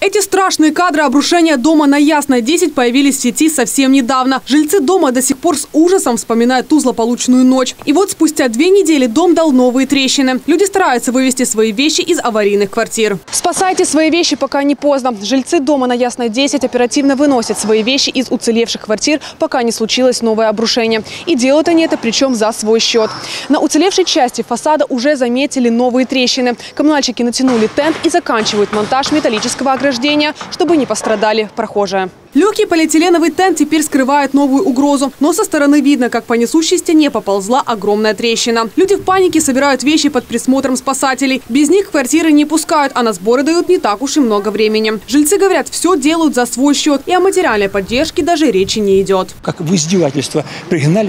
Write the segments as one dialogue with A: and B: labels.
A: Эти страшные кадры обрушения дома на Ясной 10 появились в сети совсем недавно. Жильцы дома до сих пор с ужасом вспоминают ту злополучную ночь. И вот спустя 2 недели дом дал новые трещины. Люди стараются вывести свои вещи из аварийных квартир. Спасайте свои вещи, пока не поздно. Жильцы дома на Ясной 10 оперативно выносят свои вещи из уцелевших квартир, пока не случилось новое обрушение. И делают они это причем за свой счет. На уцелевшей части фасада уже заметили новые трещины. Коммунальщики натянули тент и заканчивают монтаж металлического ограждения, чтобы не пострадали прохожие. Легкий полиэтиленовый тент теперь скрывает новую угрозу. Но со стороны видно, как по несущей стене поползла огромная трещина. Люди в панике собирают вещи под присмотром спасателей. Без них квартиры не пускают, а на сборы дают не так уж и много времени. Жильцы говорят, все делают за свой счет. И о материальной поддержке даже речи не идет.
B: Как в издевательство пригнали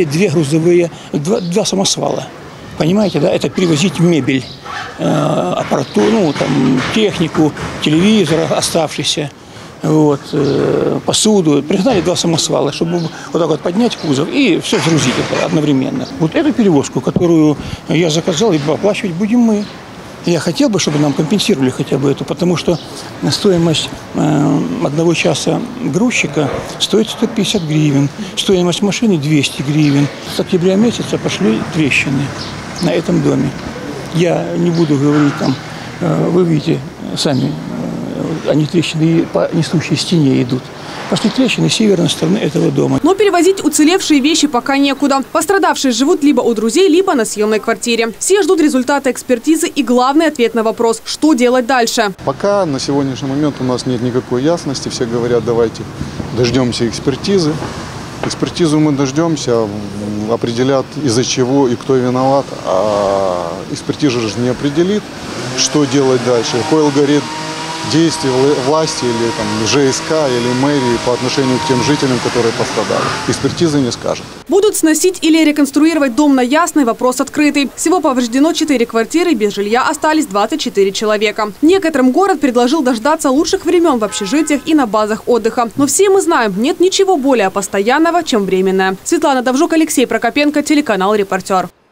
B: два самосвала. Понимаете, да? Это перевозить мебель, аппаратуру, технику, телевизор оставшийся. Посуду. Пригнали 2 самосвала, чтобы вот так вот поднять кузов и все сгрузить одновременно. Вот эту перевозку, которую я заказал, и оплачивать будем мы. Я хотел бы, чтобы нам компенсировали хотя бы это, потому что стоимость 1 часа грузчика стоит 150 гривен, стоимость машины 200 гривен. С октября месяца пошли трещины на этом доме. Я не буду говорить там, вы видите сами, они трещины по несущей стене идут. Пошли трещины с северной стороны этого дома. Но перевозить уцелевшие вещи пока некуда. Пострадавшие живут либо у друзей, либо на съемной квартире. Все ждут результата экспертизы и главный ответ на вопрос, что делать дальше.
C: Пока на сегодняшний момент у нас нет никакой ясности. Все говорят, давайте дождемся экспертизы. Экспертизу мы дождемся, определят из-за чего и кто виноват. А экспертиза же не определит, что делать дальше. Какой алгоритм действий власти или ЖСК или мэрии по отношению к тем жителям, которые пострадали. Экспертиза не скажет.
A: Будут сносить или реконструировать дом на Ясной, вопрос открытый. Всего повреждено 4 квартиры, без жилья остались 24 человека. Некоторым город предложил дождаться лучших времен в общежитиях и на базах отдыха. Но все мы знаем, нет ничего более постоянного, чем временное. Светлана Довжук, Алексей Прокопенко, телеканал «Репортер».